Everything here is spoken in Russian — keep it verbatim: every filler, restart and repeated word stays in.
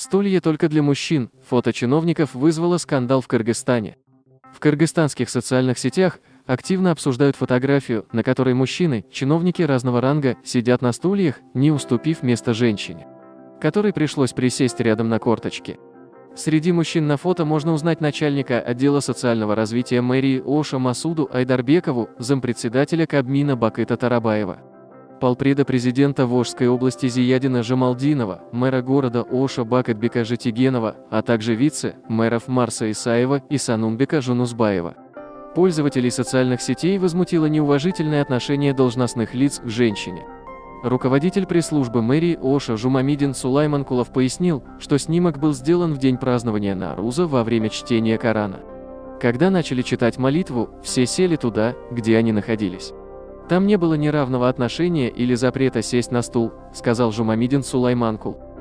Стулья только для мужчин. Фото чиновников вызвало скандал в Кыргызстане. В кыргызстанских социальных сетях активно обсуждают фотографию, на которой мужчины, чиновники разного ранга, сидят на стульях, не уступив место женщине, которой пришлось присесть рядом на корточке. Среди мужчин на фото можно узнать начальника отдела социального развития мэрии Оша Масуду Айдарбекову, зампредседателя Кабмина Бакыта Тарабаева, полпреда президента Волжской области Зиядина Жамалдинова, мэра города Оша Бакытбека Житигенова, а также вице-мэров Марса Исаева и Санумбека Жунусбаева. Пользователей социальных сетей возмутило неуважительное отношение должностных лиц к женщине. Руководитель пресс-службы мэрии Оша Жумамидин Сулайманкулов пояснил, что снимок был сделан в день празднования Науруза во время чтения Корана. Когда начали читать молитву, все сели туда, где они находились. Там не было неравного отношения или запрета сесть на стул, сказал Жумамидин Сулайманкул.